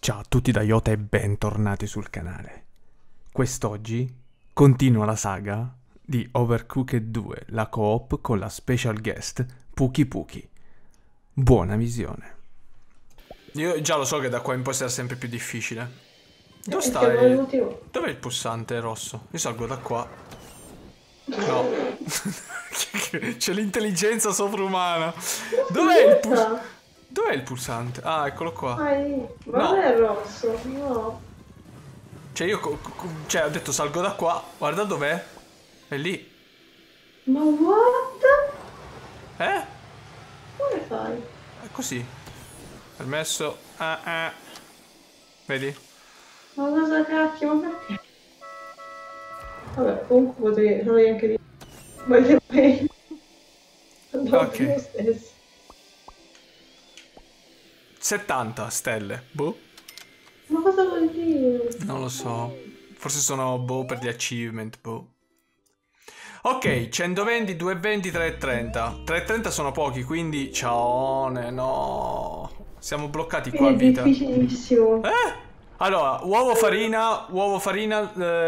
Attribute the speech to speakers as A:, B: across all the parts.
A: Ciao a tutti da Iota e bentornati sul canale. Quest'oggi continua la saga di Overcooked 2, la co-op con la special guest Puki Puki. Buona visione. Io già lo so che da qua in poi sarà sempre più difficile. Dove
B: Siamo
A: stai?
B: all'ultimo.
A: Dov'è il pulsante rosso? Io salgo da qua. No. C'è l'intelligenza sovrumana. Dov'è il pulsante? Dov'è il pulsante? Ah, eccolo qua.
B: Ma non
A: No.
B: è rosso, no.
A: Cioè io ho detto salgo da qua. Guarda dov'è. È lì.
B: Ma what?
A: Eh?
B: Come fai?
A: È così. Permesso. Vedi?
B: Ma cosa cacchio, ma perché? Vabbè, comunque potrei anche dire. Ma che poi. No,
A: Ok.
B: lo stesso.
A: 70 stelle. Boh.
B: Ma cosa vuol dire?
A: Non lo so. Forse sono boh per gli achievement. Boh. Ok, 120, 220, 330. 330 sono pochi, quindi ciaone, no. Siamo bloccati qua a
B: È
A: vita.
B: difficilissimo.
A: Allora, uovo farina,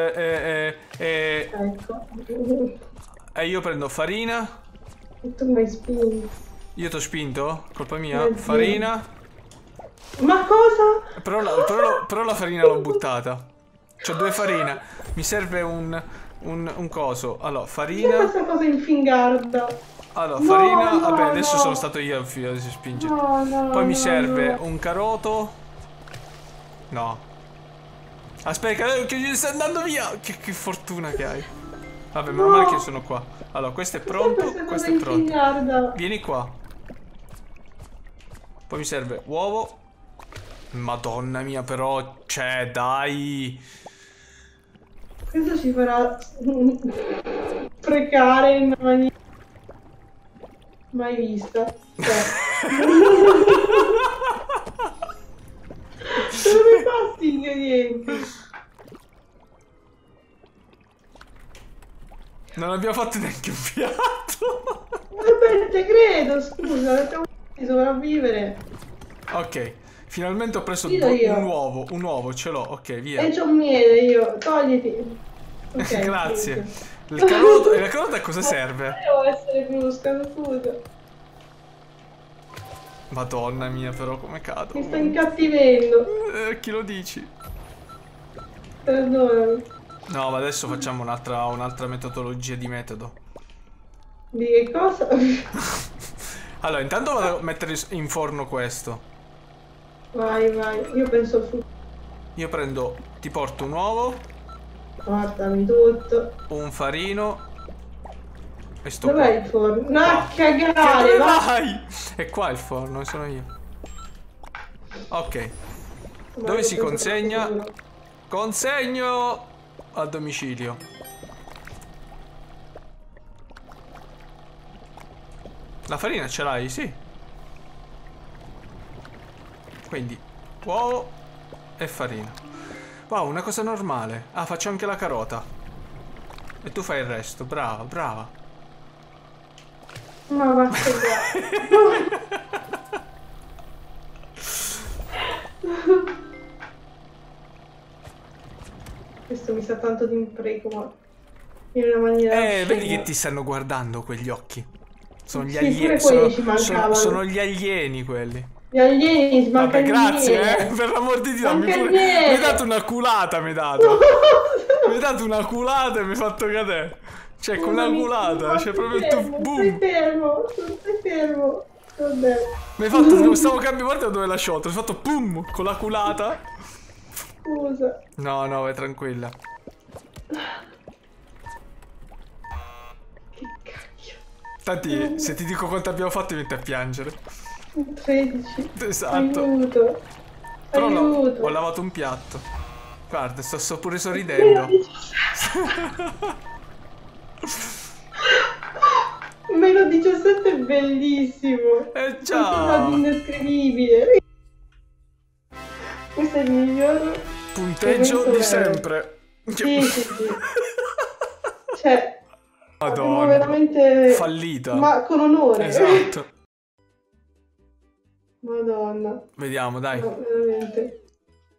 B: Ecco.
A: e io prendo farina.
B: E tu mi hai spinto.
A: Io t'ho spinto? Colpa mia?
B: Mio Dio.
A: Farina.
B: Ma cosa?
A: Però la farina l'ho buttata. C'ho due farine. Mi serve un coso. Allora,
B: Cos'è
A: farina.
B: questa cosa infingarda?
A: Allora,
B: No,
A: farina.
B: no,
A: Vabbè, adesso
B: no.
A: sono stato io al filo di spingere.
B: No, no,
A: Poi mi
B: no,
A: serve
B: no.
A: un caroto. No. Aspetta, che sta andando via. Che fortuna che hai. Vabbè, meno male che sono qua. Allora, questo è
B: Cos'è
A: pronto.
B: questa cosa
A: Questo è pronto.
B: infingarda?
A: Vieni qua. Poi mi serve uovo. Madonna mia, però. Cioè, dai.
B: Questo ci farà sprecare in una maniera mai vista. Cioè. Dove fa sti ingredienti?
A: Non abbiamo fatto neanche un piatto.
B: Vabbè, te credo, scusa, abbiamo di sopravvivere.
A: Ok, finalmente ho preso
B: Fido io.
A: un uovo, ce l'ho. Ok, via.
B: E c'ho un miele io, togliti. Ok,
A: Grazie.
B: finito.
A: La carota a cosa serve?
B: Devo essere brusca, scusa.
A: Madonna mia, però come cado.
B: Mi sta incattivendo.
A: Chi lo dici?
B: Perdonami.
A: No, ma adesso facciamo un'altra metodologia di metodo.
B: Di che cosa?
A: Allora, intanto vado a mettere in forno questo.
B: Vai, vai. Io penso al futuro.
A: Io ti porto un uovo,
B: Guardami tutto.
A: un farino e sto
B: Dov'è
A: qua.
B: il forno? No, a
A: Che
B: cagare,
A: dove
B: va.
A: vai? È qua il forno, sono io. Ok. Dove si consegna? Consegno a domicilio. La farina ce l'hai? Sì. Quindi uovo e farina. Wow, una cosa normale. Ah, faccio anche la carota. E tu fai il resto. Brava, brava.
B: Ma va a Questo mi sa tanto di impreco, ma in una maniera
A: Vedi
B: oscena.
A: che ti stanno guardando quegli occhi. Sono gli
B: Sì,
A: alieni.
B: pure quelli ci mancavano.
A: Sono gli alieni quelli.
B: Gli alieni, manca
A: Vabbè,
B: il
A: grazie,
B: miele.
A: per l'amor di Dio,
B: Manca il
A: mi
B: miele.
A: hai dato una culata, mi hai dato. Mi hai dato una culata e mi hai fatto cadere. Cioè, con una culata, cioè proprio tu,
B: Stai
A: boom.
B: fermo, stai fermo. Vabbè.
A: Mi hai fatto, stavo cambiando parte da dove l'ho sciolto, ho fatto pum, con la culata.
B: Scusa.
A: No, no, vai tranquilla.
B: Che cacchio.
A: Tanti, se ti dico quanto abbiamo fatto, mi metti a piangere.
B: 13.
A: Esatto.
B: Aiuto.
A: Però
B: Aiuto.
A: ho lavato un piatto. Guarda, sto pure sorridendo.
B: Meno 17 è bellissimo.
A: Già.
B: Qualcosa di indescrivibile. Questo è il miglior
A: Punteggio
B: momento
A: di
B: vero.
A: sempre.
B: Sì, sì, sì. Cioè, abbiamo
A: Madonna.
B: veramente
A: Fallita.
B: ma con onore.
A: Esatto.
B: Madonna.
A: Vediamo, dai.
B: No, veramente.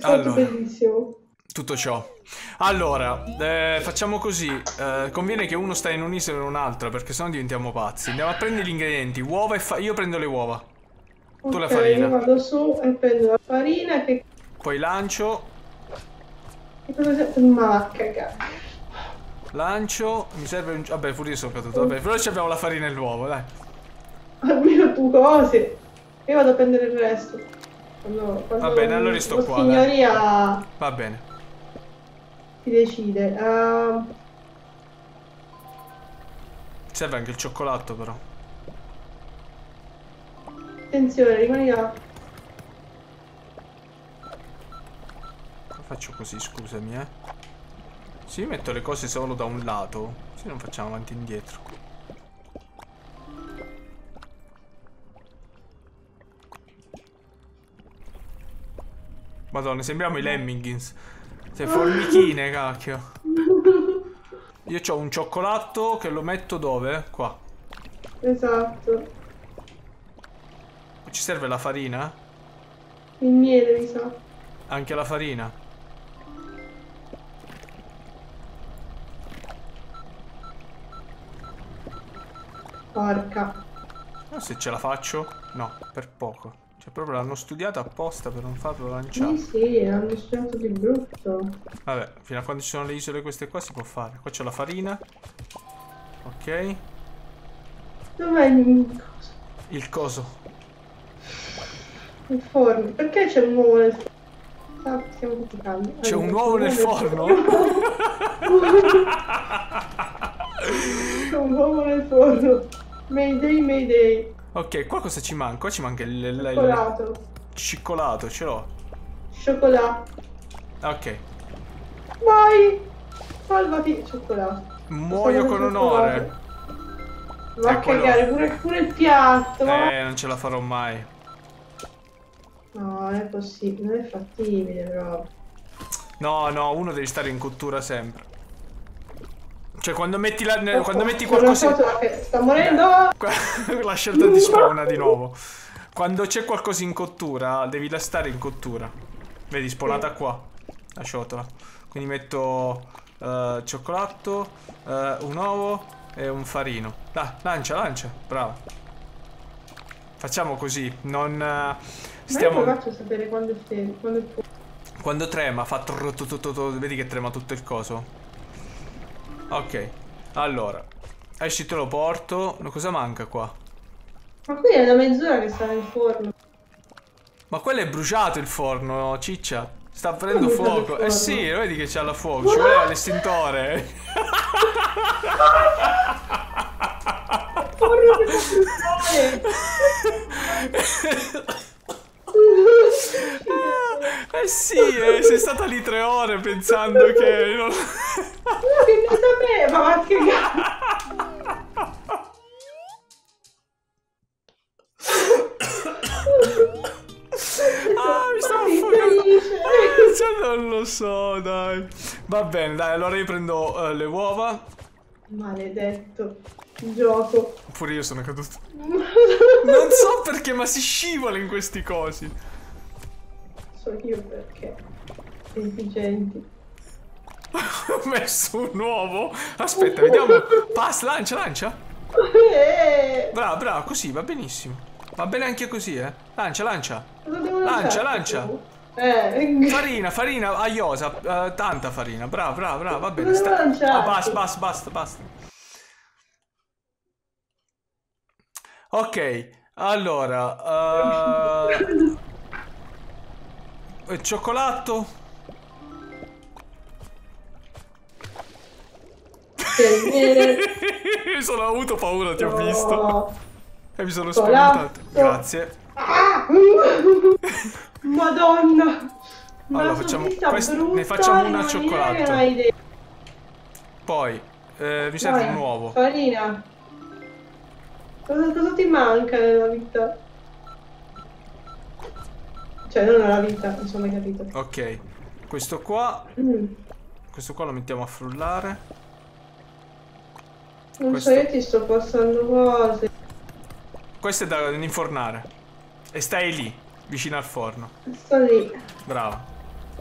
B: stato
A: Allora,
B: bellissimo.
A: tutto ciò. Allora, facciamo così. Conviene che uno sta in un'isola e in un'altra, perché sennò diventiamo pazzi. Andiamo a prendere gli ingredienti. Uova e io prendo le uova. Tu la
B: Ok, io
A: farina.
B: vado su e prendo la farina
A: Poi lancio.
B: che cosa sia? Ma va a cagare.
A: Lancio. Mi serve un... Vabbè, pure io sono caduto. Vabbè, però ci abbiamo la farina e l'uovo, dai.
B: Almeno tu cose. Io vado a prendere il resto. Quando
A: Va bene, allora sto qua, dai.
B: signoria
A: Va bene.
B: si decide.
A: Serve anche il cioccolato, però.
B: Attenzione, rimani là.
A: Faccio così, scusami, Se io metto le cose solo da un lato, se non facciamo avanti e indietro. Madonna, sembriamo i Lemmingins. Sei formichine, cacchio. Io ho un cioccolato che lo metto dove? Qua.
B: Esatto.
A: Ci serve la farina?
B: Il miele, mi sa.
A: Anche la farina.
B: Porca.
A: Se ce la faccio? No, per poco. Cioè proprio l'hanno studiata apposta per non farlo lanciare.
B: Sì, hanno studiato di brutto.
A: Vabbè, fino a quando ci sono le isole queste qua si può fare. Qua c'è la farina. Ok.
B: Dov'è il coso?
A: Il coso.
B: Il forno. Perché c'è un uovo nel forno? Stiamo tutti calmi.
A: C'è un uovo nel forno?
B: C'è un uovo nel forno. Mayday, mayday.
A: Ok, qua cosa ci manca? Qua ci manca il
B: Cioccolato.
A: cioccolato, ce l'ho.
B: Cioccolato.
A: Ok.
B: Vai! Salvati. Cioccolato.
A: Muoio con onore.
B: Va a cagare pure il piatto.
A: Non ce la farò mai.
B: No, non è possibile, non è fattibile però.
A: No, uno deve stare in cottura sempre. Cioè quando metti quando metti qualcosa...
B: Sta morendo!
A: La scelta di spawna di nuovo. Quando c'è qualcosa in cottura, devi stare in cottura. Vedi, spawnata qua. La ciotola. Quindi metto cioccolato, un uovo e un farino. Dai, lancia. Bravo. Facciamo così, non...
B: Stiamo... Ma io faccio sapere quando è
A: quando trema, fa vedi che trema tutto il coso. Ok, allora esci, te lo porto. Cosa manca qua?
B: Ma qui è da mezz'ora che sta nel forno.
A: Ma quello è bruciato il forno, ciccia. Sta prendendo fuoco. Eh sì, vedi che c'ha la fuoco. Ci voleva l'estintore.
B: Forno che fa
A: Eh sì, sei stata lì 3 ore pensando che...
B: No, che ne sapeva, ma che
A: mi stavo affogando. Non lo so, dai. Va bene, dai, allora io prendo le uova.
B: Maledetto gioco.
A: Pure io sono caduto. Non so perché, ma si scivola in questi cosi.
B: So io perché. Intelligenti.
A: Ho messo un uovo. Aspetta, vediamo. Pass, lancia. Brava, così va benissimo. Va bene anche così, Lancia. Lancia. Farina, aiosa, tanta farina. Brava, va bene. Basta. Ok, allora... cioccolato. Sono avuto paura, ti ho visto. E mi sono spaventato. Grazie.
B: Madonna.
A: Allora facciamo ne facciamo una al cioccolato. Poi mi serve un uovo.
B: Farina. Cosa ti manca nella vita? Cioè non nella vita, insomma, hai capito.
A: Ok, questo qua lo mettiamo a frullare.
B: Non so, io ti sto passando cose.
A: Questo è da infornare. E stai lì, vicino al forno.
B: Sto lì.
A: Brava.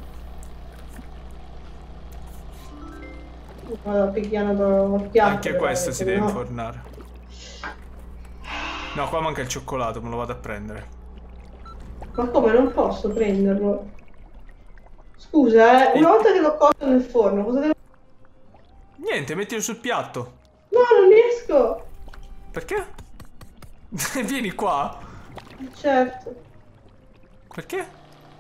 B: Vado pigliando dal piatto.
A: Anche questo si deve
B: no.
A: infornare. No, qua manca il cioccolato, me lo vado a prendere.
B: Ma come non posso prenderlo? Scusa, una volta che l'ho cotto nel forno, cosa devo...
A: Niente, mettilo sul piatto.
B: No, non riesco!
A: Perché? Vieni qua.
B: Certo.
A: Perché?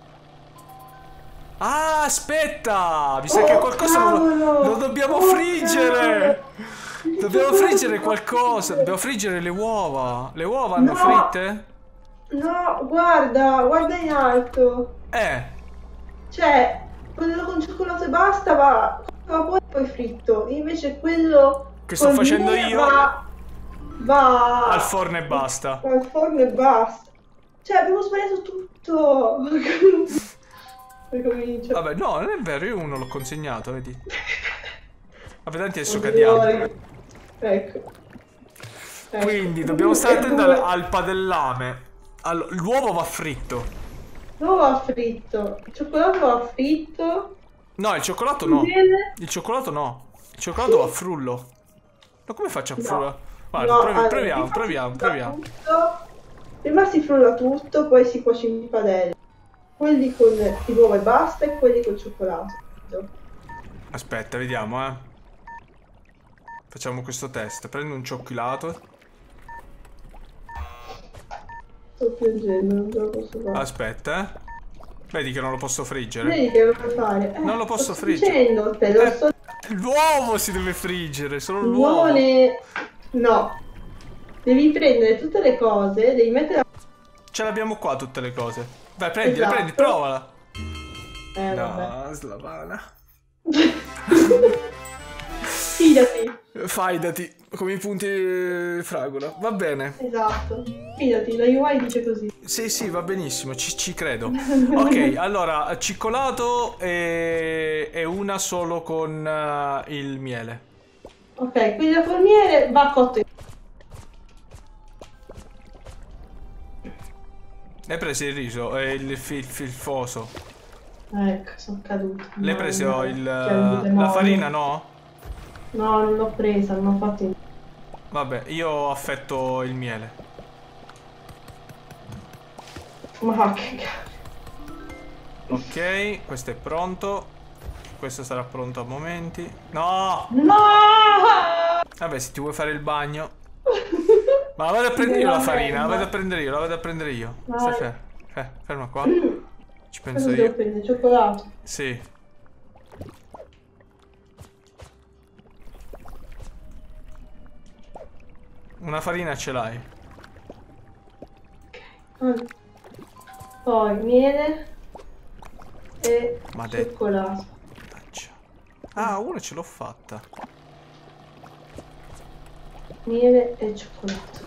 A: Ah, aspetta! Mi sa che qualcosa lo dobbiamo friggere! Dobbiamo friggere qualcosa! Dobbiamo friggere le uova! Le uova hanno fritte?
B: No, guarda in alto. Cioè, quello con cioccolato e basta va con vapore e poi fritto. Invece quello
A: che sto facendo io
B: va
A: al forno e basta.
B: Al forno e basta. Cioè, abbiamo sbagliato tutto. Ricomincio.
A: Vabbè, no, non è vero, io uno l'ho consegnato, vedi. Vabbè, tanti adesso cadiamo.
B: Ecco.
A: Quindi dobbiamo stare attenti al padellame. Allora, l'uovo va fritto.
B: L'uovo va fritto. Il cioccolato va fritto.
A: No, il cioccolato no. Il cioccolato no. Il cioccolato va a frullo. Ma come faccio a frullare? Guarda, proviamo.
B: Prima si frulla tutto, poi si cuoce in padella. Quelli con l'uovo e basta e quelli col cioccolato.
A: Aspetta, vediamo, Facciamo questo test. Prendo un cioccolato.
B: Sto piangendo, non ce lo posso fare.
A: Aspetta, Vedi che non lo posso friggere?
B: Vedi che lo puoi fare?
A: Non lo posso friggere. L'uovo si deve friggere, solo l'uovo.
B: No. Devi prendere tutte le cose, devi mettere...
A: Ce l'abbiamo qua tutte le cose. Vai, prendila, prendi, provala. No, Slavana. Fidati, come i punti fragola. Va bene.
B: Esatto. Fidati, la UI dice così.
A: Sì, va benissimo, ci credo. Ok, allora, cioccolato e una solo con il miele.
B: Ok, quindi la formiere va cotto in...
A: Hai preso il riso e il foso?
B: Ecco, sono caduto.
A: L'hai preso la farina, no?
B: No, non l'ho presa, non ho fatto in...
A: Vabbè, io affetto il miele.
B: Ma che cazzo.
A: Ok, questo è pronto. Questo sarà pronto a momenti. No!
B: No!
A: Vabbè, se ti vuoi fare il bagno. Ma la vado a prendere io la farina, la vado a prendere io. Stai ferma qua. Ci penso io.
B: Devo prendere cioccolato.
A: Sì. Una farina ce l'hai.
B: Poi miele e cioccolato.
A: Ah, una ce l'ho fatta.
B: Miele e cioccolato.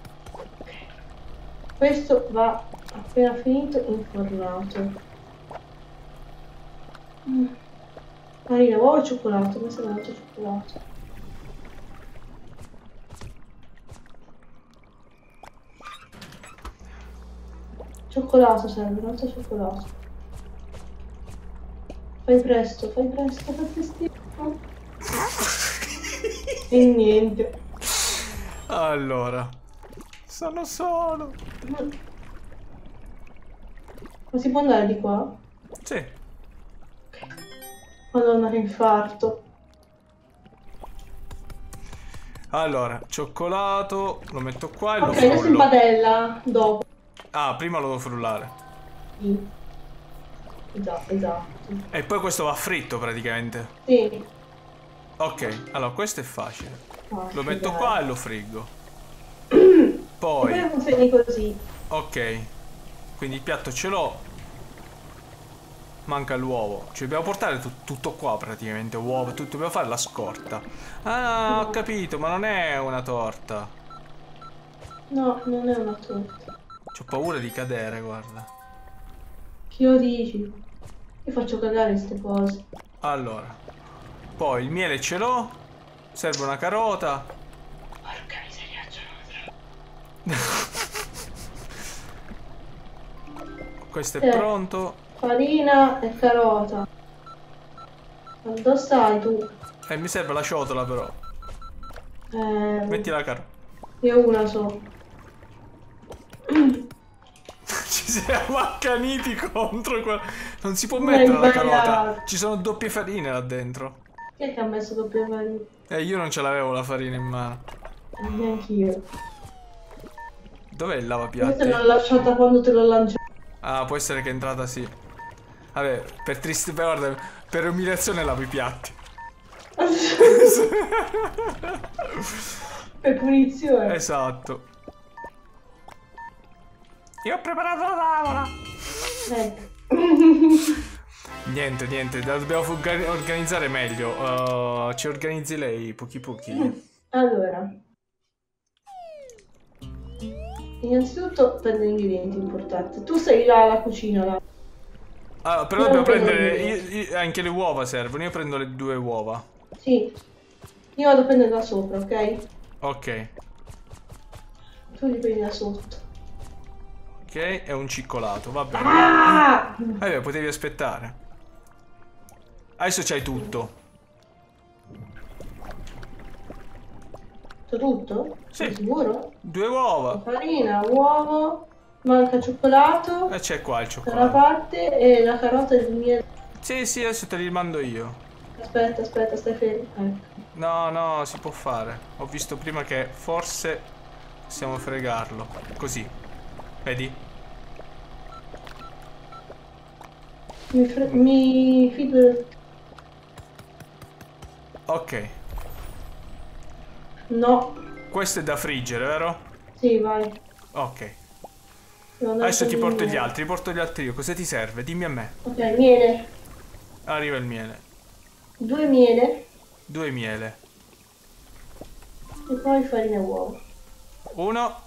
B: Questo va appena finito infornato. Farina, uovo e cioccolato. Mi sembra dato cioccolato. Cioccolato serve, tanto cioccolato. Fai presto, fai prestissimo. E niente.
A: Allora, sono solo.
B: Ma si può andare di qua?
A: Sì.
B: Madonna, che infarto.
A: Allora, cioccolato, lo metto qua e lo
B: frullo. Ok, adesso in padella, dopo.
A: Ah, prima lo devo frullare.
B: Sì. Esatto.
A: E poi questo va fritto praticamente.
B: Sì.
A: Ok, allora questo è facile. Lo metto
B: dai.
A: qua e lo friggo. Poi...
B: Come consegni così?
A: Ok. Quindi il piatto ce l'ho. Manca l'uovo. Ci dobbiamo portare tutto qua praticamente. Uovo, tutto. Dobbiamo fare la scorta. Ah, ho capito, ma non è una torta.
B: No, non è una torta.
A: C'ho paura di cadere, guarda.
B: Che lo dici? Io faccio cagare queste cose.
A: Allora. Poi il miele ce l'ho. Serve una carota.
B: Porca miseria,
A: Questo è pronto.
B: Farina e carota. Quanto stai tu?
A: Mi serve la ciotola però. Metti la carota.
B: Io una so.
A: Ci siamo accaniti contro qua. Non si può mettere la carota. Ci sono doppie farine là dentro.
B: Chi è che ha messo doppie farine?
A: Io non ce l'avevo la farina in mano.
B: Neanch'io.
A: Dov'è il lavapiatti?
B: Questa l'ho lasciata quando te l'ho lanciata.
A: Ah, può essere che è entrata sì. Vabbè, per triste... Guarda, per umiliazione lavo i piatti.
B: Per punizione.
A: Esatto. Io ho preparato la tavola. Niente, la dobbiamo organizzare meglio. Ci organizzi lei, pochi.
B: Allora. Innanzitutto prendo gli ingredienti importanti. Tu sei là alla cucina là.
A: Allora, però dobbiamo prendere anche le uova servono. Io prendo le 2 uova.
B: Sì. Io vado a prendere da sopra, ok?
A: Ok.
B: Tu li prendi da sotto.
A: Ok, è un ciccolato, va bene. Vabbè, potevi aspettare. Adesso c'hai tutto.
B: C'ho tutto?
A: Sì.
B: Sei sicuro?
A: 2 uova.
B: Farina, uovo, manca cioccolato.
A: E c'è qua il
B: Da
A: cioccolato.
B: una parte e la carota e il miele.
A: Sì, adesso te li mando io.
B: Aspetta, stai fermo.
A: No, si può fare. Ho visto prima che forse possiamo fregarlo. Così. Vedi?
B: Mi fido.
A: Ok.
B: No.
A: Questo è da friggere, vero?
B: Sì, vai.
A: Ok. Adesso ti porto gli altri, io. Cosa ti serve? Dimmi a me.
B: Ok, miele.
A: Arriva il miele.
B: 2 miele.
A: 2 miele.
B: E poi farina e uovo.
A: 1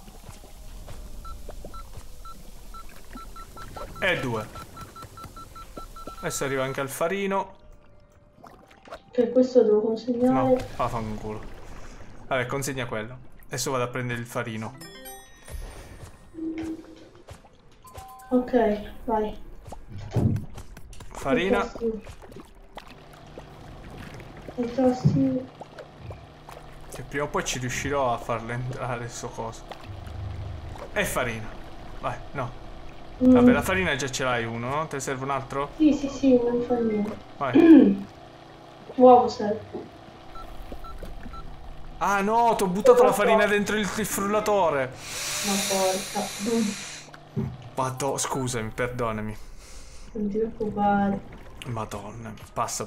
A: e 2. Adesso arriva anche il farino.
B: Ok, questo devo consegnare.
A: No, fanculo. Vabbè, consegna quello. Adesso vado a prendere il farino.
B: Ok, vai.
A: Farina.
B: I tosti.
A: Che prima o poi ci riuscirò a farle entrare sto coso. E farina. Vai, no. Vabbè, la farina già ce l'hai uno, no? Te ne serve un altro?
B: Sì, non fa niente.
A: Vai.
B: Uovo serve.
A: Ah no, ti ho buttato la farina dentro il frullatore.
B: Ma porca.
A: Madonna, scusami, perdonami.
B: Non ti preoccupare.
A: Madonna, passa.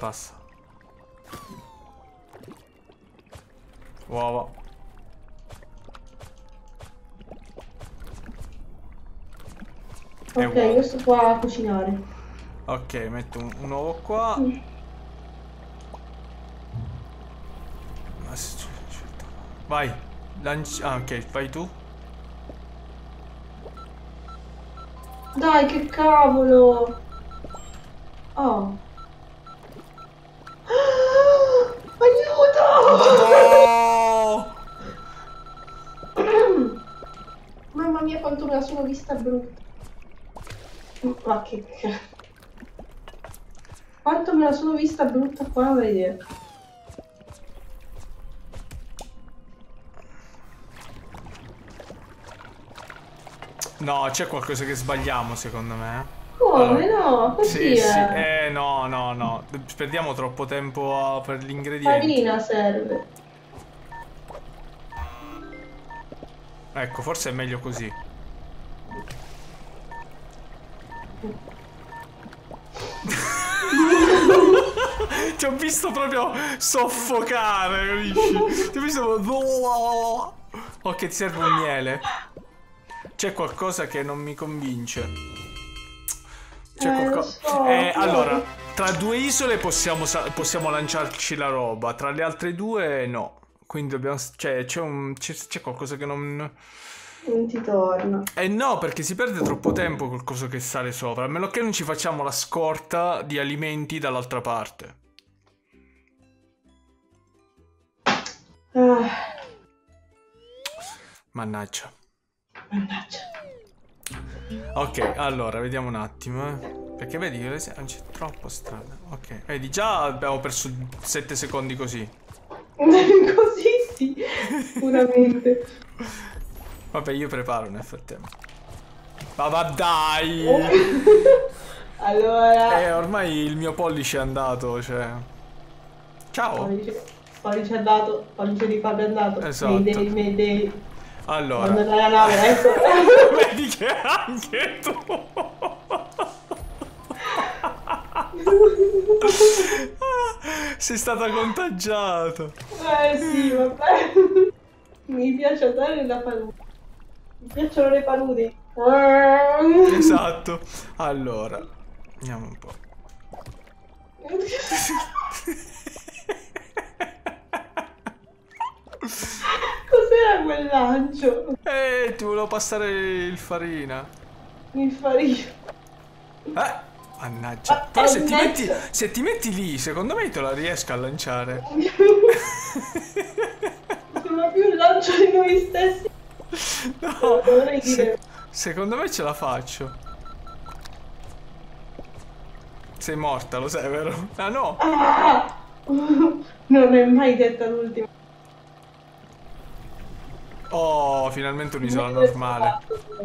A: Uova.
B: Ok, io sto qua a cucinare.
A: Ok, metto un uovo qua. Vai, ah, ok, vai tu.
B: Dai, che cavolo! Oh. Aiuto!
A: Oh!
B: Mamma mia, quanto me la sono vista brutta. Ma che cazzo. Quanto me la sono vista brutta qua a vedere.
A: No, c'è qualcosa che sbagliamo secondo me.
B: Come no? Così
A: sì.
B: è.
A: No. Perdiamo troppo tempo per gli ingredienti.
B: Farina serve.
A: Ecco, forse è meglio così. Ti ho visto proprio soffocare, capisci? Ti ho visto... Ok, ti serve un miele. C'è qualcosa che non mi convince. C'è qualcosa... allora, tra 2 isole possiamo lanciarci la roba, tra le altre 2 no. Quindi dobbiamo... c'è qualcosa che non
B: ti torna.
A: No, perché si perde troppo tempo col coso che sale sopra. A meno che non ci facciamo la scorta di alimenti dall'altra parte. Mannaggia. Ok, allora, vediamo un attimo, Perché vedi che non c'è troppa strada. Ok. Vedi, già abbiamo perso 7 secondi così.
B: Così sì, sicuramente.
A: Vabbè, io preparo nel frattempo. Ma dai!
B: Allora...
A: ormai il mio pollice è andato, cioè... Ciao!
B: Pollice è andato, pollice di Fabio è andato.
A: Esatto.
B: Mayday.
A: Allora...
B: Quando la nave, ecco.
A: Vedi che anche tu... Sei stata contagiata.
B: Sì, vabbè. Mi piace andare la palude. Mi piacciono le paludi.
A: Esatto. Allora, andiamo un po'.
B: Cos'era quel lancio?
A: Ti volevo passare il farina.
B: Il farina.
A: Mannaggia. Però se ti metti lì, secondo me te la riesco a lanciare.
B: Sembra più un lancio di noi stessi.
A: No, secondo me ce la faccio. Sei morta, lo sai, vero? Ah no!
B: Non è mai detta l'ultima.
A: Oh, finalmente un'isola normale.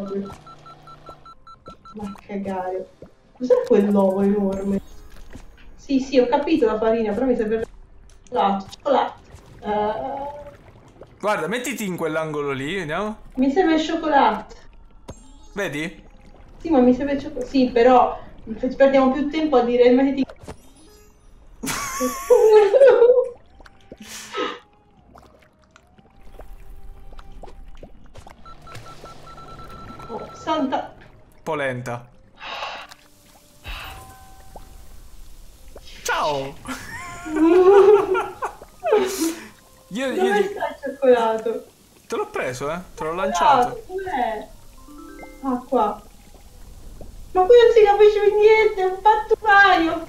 B: Ma cagare. Cos'è quell'uovo enorme? Sì, ho capito la farina, però mi serve cioccolato.
A: Guarda, mettiti in quell'angolo lì, vediamo.
B: Mi serve il cioccolato.
A: Vedi?
B: Sì, ma mi serve il cioccolato. Sì, però perdiamo più tempo a dire mettiti... Oh, santa...
A: Polenta. Ciao!
B: Dove sta il cioccolato?
A: Te l'ho preso, te l'ho lanciato.
B: Dov'è? Ah, qua. Ma qui non si capisce più niente, è un pattumaio.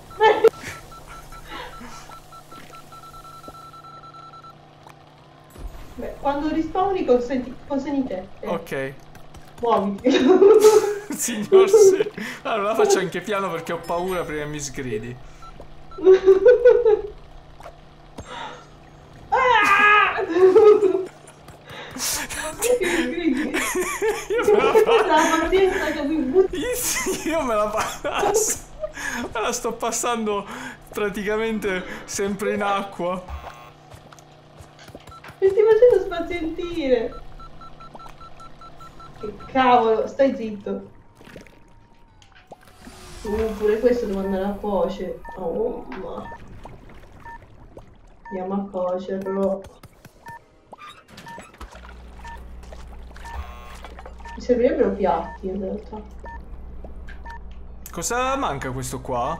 B: Beh, quando rispawni consegni te.
A: Ok.
B: Muoviti.
A: Signor sì. Allora la faccio anche piano perché ho paura prima che mi sgridi. Io me la passo. Me la sto passando praticamente sempre in acqua.
B: Mi stai facendo spazientire. Che cavolo, stai zitto. Pure questo devo andare a cuocere. Oh, ma... Andiamo a cuocerlo. Mi servirebbero piatti in realtà.
A: Cosa manca questo qua?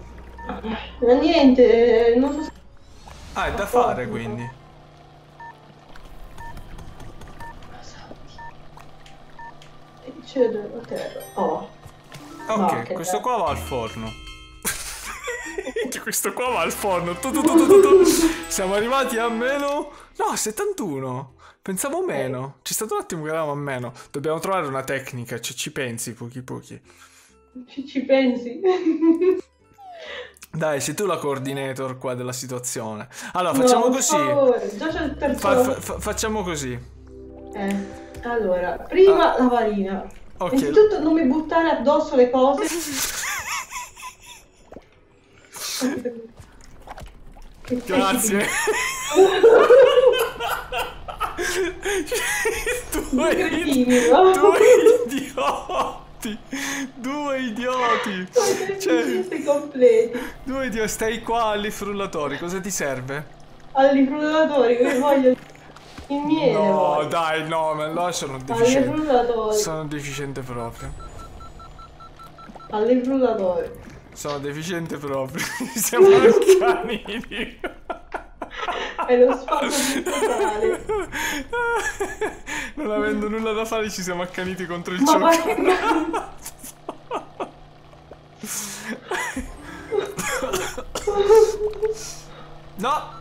B: Niente, non so se...
A: Ah, è da fare quindi.
B: C'è della terra. Oh.
A: Ok, no, questo qua va al forno. Questo qua va al forno. Siamo arrivati a meno... No, 71. Pensavo meno. C'è stato un attimo che eravamo a meno. Dobbiamo trovare una tecnica. Ci pensi, pochi.
B: Ci pensi?
A: Dai, sei tu la coordinator qua della situazione. Allora, facciamo così.
B: Già c'è il terzo.
A: Facciamo così.
B: Allora, prima la farina. Okay. Innanzitutto non mi buttare addosso le cose.
A: Grazie. Due idioti.
B: Cioè, completi.
A: Due idioti. Stai qua agli frullatori. Cosa ti serve?
B: Agli frullatori, che voglio il miele.
A: No, dai, no, ma allora sono deficiente. Sono deficiente proprio.
B: Alle frullatori.
A: Sono deficiente proprio. Siamo accaniti.
B: È lo spazio totale.
A: Non avendo nulla da fare ci siamo accaniti contro il cioccolato. No.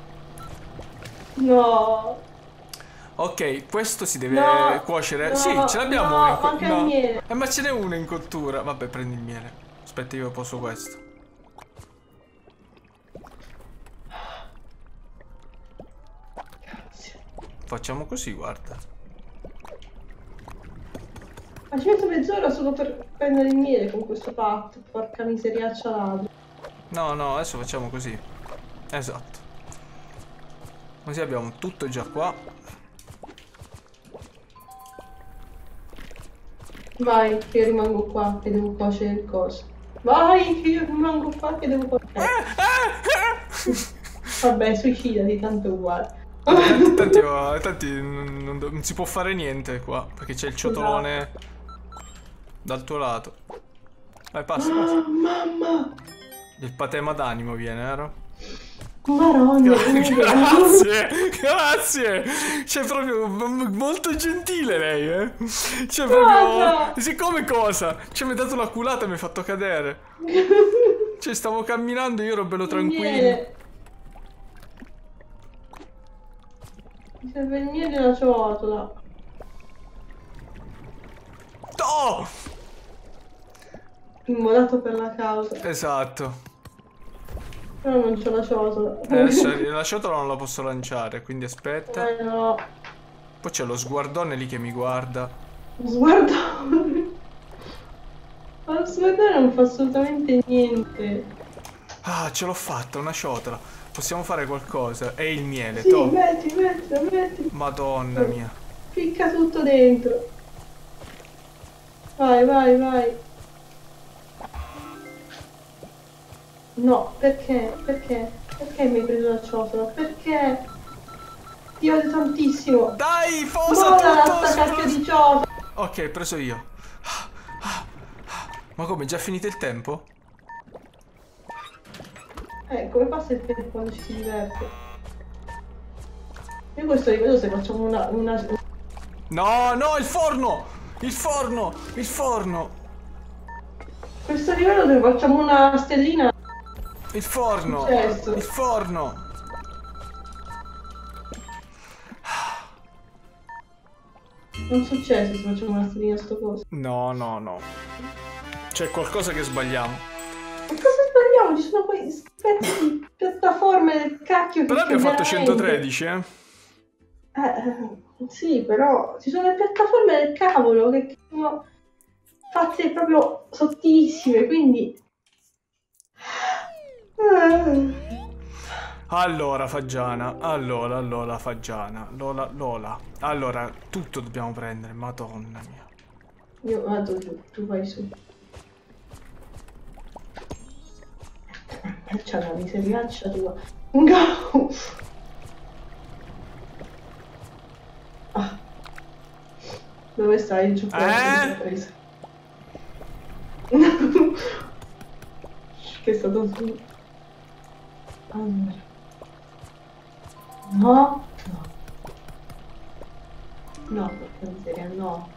B: No.
A: Ok, questo si deve cuocere. Sì, ce l'abbiamo uno in cottura. Ma ce n'è uno in cottura. Vabbè, prendi il miele. aspetta, io posso questo.
B: Grazie.
A: Facciamo così, guarda.
B: Ma ci metto mezz'ora solo per prendere il miele con questo patto. Porca miseriaccia ladro.
A: No, no, adesso facciamo così. Esatto. Così abbiamo tutto già qua.
B: Vai, che io rimango qua, che devo cuocere il coso. Vai, che io rimango qua, che devo cuocere. Vabbè, suicidati, tanto è uguale.
A: Tanti non si può fare niente qua, perché c'è il ciotolone dal tuo lato. Vai, passa, passa.
B: Mamma!
A: Il patema d'animo viene, vero?
B: Maronna!
A: Grazie, grazie! C'è proprio molto gentile lei, eh? C'è proprio... Siccome cosa? Ci mi ha dato la culata e mi ha fatto cadere. Cioè, stavo camminando e io ero bello tranquillo.
B: Mi serve il miele nella ciotola.
A: Oh!
B: Immolato per la causa.
A: Esatto.
B: Però non c'ho la ciotola.
A: La ciotola non la posso lanciare, quindi aspetta.
B: No.
A: Poi c'è lo sguardone lì che mi guarda.
B: Lo sguardone. Ma lo sguardone non fa assolutamente niente.
A: Ah, ce l'ho fatta, una ciotola. Possiamo fare qualcosa. E il miele,
B: sì,
A: to.
B: metti.
A: Madonna mia.
B: Ficca tutto dentro. Vai. No, perché? Perché mi hai preso la ciotola? Perché? Ti odio tantissimo.
A: Dai, posa
B: tutto! Sta cacchio di ciotola.
A: Ok, preso io. Ma come, già finito il tempo?
B: Come passa il tempo quando ci si diverte? Io questo livello se facciamo una...
A: No, il forno! Il forno!
B: Questo livello se facciamo una stellina...
A: Il forno!
B: Successo.
A: Il forno!
B: Non succede se facciamo una stellina a sto coso.
A: No. C'è qualcosa che sbagliamo.
B: Ma cosa sbagliamo? Ci sono quei pezzi di piattaforme del cacchio che...
A: Però abbiamo fatto
B: veramente...
A: 113, eh?
B: Sì, però ci sono le piattaforme del cavolo che sono fatte proprio sottilissime, quindi...
A: Allora, Faggiana, Lola, Faggiana, Lola. Allora, tutto dobbiamo prendere, madonna mia.
B: Io vado giù, tu vai su. C'è la miseriaccia tua. No! Ah. Dove stai? Giù preso. Che è stato su. Allora. No. No, porca miseria, no.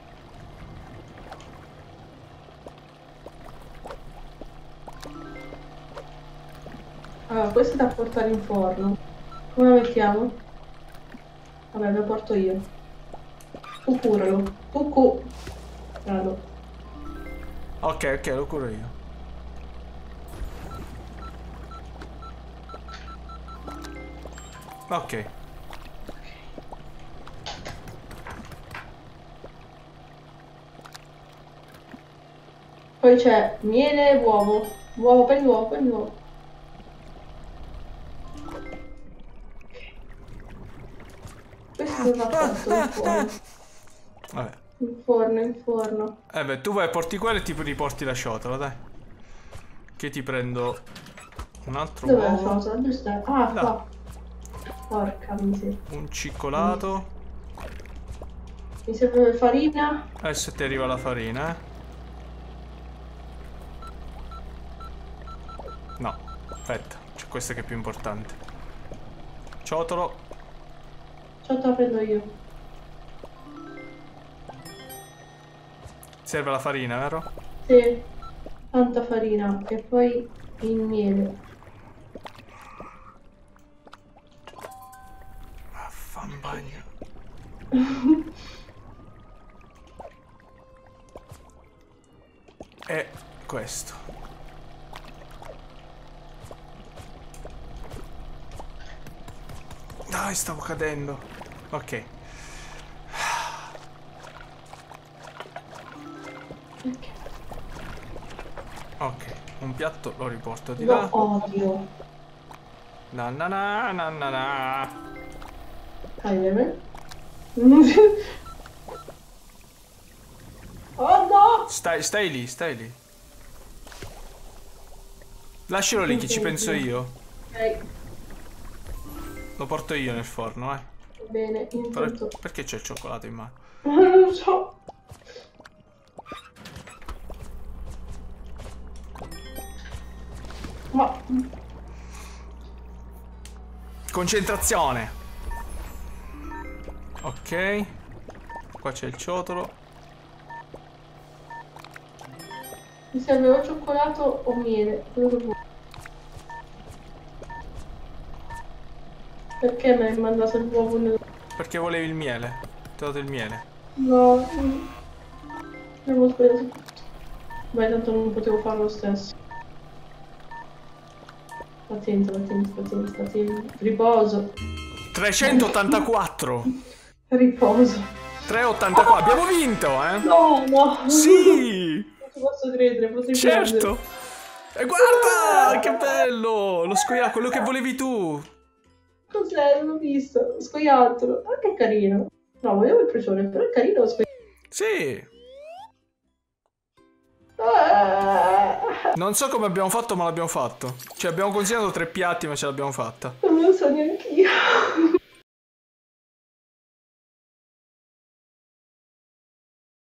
B: Allora, questo è da portare in forno. Come la mettiamo? Vabbè, lo porto io. Tu curalo. Curalo.
A: Ok, lo curo io. Ok.
B: Poi c'è miele e uovo. Prendi l'uovo. Questo dove va fatto? In forno.
A: Vabbè.
B: In forno.
A: Beh, tu vai, porti quello e ti riporti la ciotola, dai. Che ti prendo un altro
B: Dov'è la
A: uovo.
B: ciotola? Dove sta? Ah,
A: là.
B: qua. Porca miseria.
A: Un ciccolato.
B: Mi serve farina.
A: Adesso ti arriva la farina, No, aspetta, c'è questa che è più importante. Ciotolo.
B: Ciotola prendo io.
A: Serve la farina, vero?
B: Sì. Tanta farina. E poi il miele.
A: Vaffanbagno. questo. Dai, stavo cadendo. Ok. Ok, un piatto lo riporto di là.
B: Lo odio.
A: Na na na na na na.
B: Oh no!
A: Stai lì, stai lì. Lascialo lì che ci penso io.
B: Ok.
A: Lo porto io nel forno,
B: Va bene, intanto...
A: Perché c'è il cioccolato in mano?
B: Non lo so. Ma...
A: Concentrazione. Ok. Qua c'è il ciotolo.
B: Mi serve o cioccolato o miele, quello che vuoi. Perché mi hai mandato l'uovo nel...
A: Perché volevi il miele? Ti ho dato il miele.
B: No, avevo sbagliato tutto. Beh, tanto non potevo farlo lo stesso. Attento. Riposo.
A: 384.
B: Riposo.
A: 384. Abbiamo vinto, eh?
B: No.
A: Sì.
B: Non ti posso credere, potrei
A: certo. E guarda, che bello. Lo scoiattolo, quello che volevi tu.
B: Cos'è? Non l'ho visto. Lo scoiattolo. Ah, che carino. No, volevo il procione, però è carino lo scoiattolo.
A: Sì. Non so come abbiamo fatto, ma l'abbiamo fatto. Cioè, abbiamo consegnato 3 piatti, ma ce l'abbiamo fatta.
B: Non lo so neanch'io.